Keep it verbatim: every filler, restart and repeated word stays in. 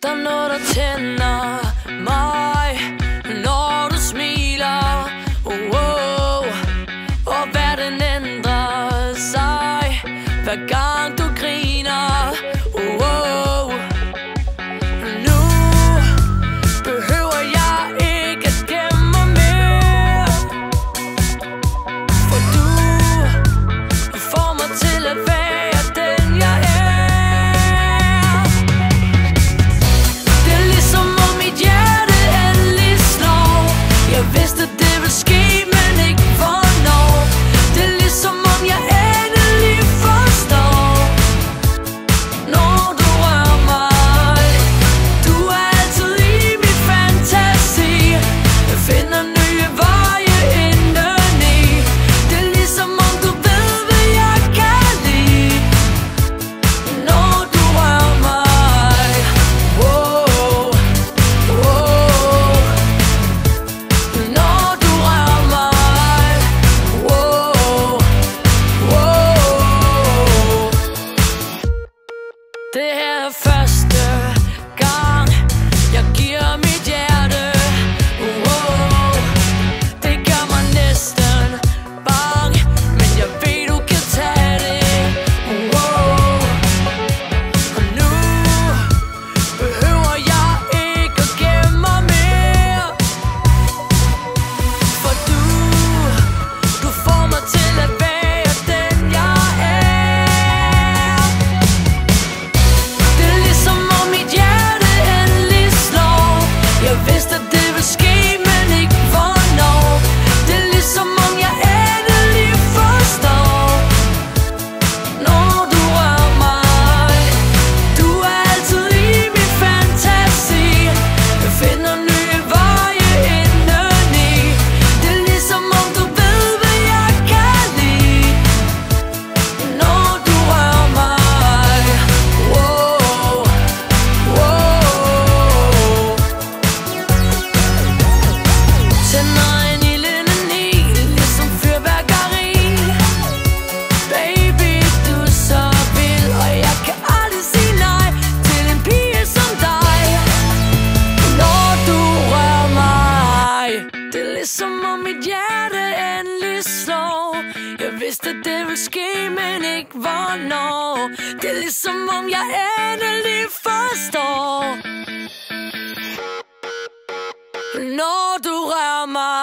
Der er noget, der tænder mig, når du smiler. Oh, oh. Og verden ændrer sig, hver gang du griner. Oh, oh. Nu behøver jeg ikke at gemme mig mere, for du får mig til at være den jeg er. Det er ligesom om mit hjerte endelig slår. Jeg vidste det ville ske, men ikke hvornår. Det er ligesom om jeg endelig forstår, når du rører mig. Du er altid i min fantasi. Jeg finder nye veje indeni. Det er ligesom om du ved, hvad jeg kan lide, når du rører mig. Wow, wow. Når du rører mig. Wow, wow. Det her er første gang jeg giver mit hjerte. Wow. Det gør mig næsten bange, men jeg ved du kan tage det. Wow. Og nu behøver jeg ikke at gemme mig mere, for du, du får mig til at være den jeg er. Det er ligesom om mit hjerte endelig slår. Jeg vidste det ville ske, men ikke hvornår. Det er ligesom om jeg endelig forstår, når du rører mig. Du er altid i min fantasi. Jeg finder nye veje indeni. Det er ligesom om du ved, hvad jeg kan lide, når du rører mig. Wow, wow. Tænder en ild indeni, ligesom fyrværkeri. Baby, du er så vild, og jeg kan aldrig sige nej til en pige som dig. Når du rører mig, det er ligesom om mit hjerte endelig slår. Jeg vidste det ville ske, men ikke hvornår. Det er ligesom om jeg endelig forstår, når du rører mig.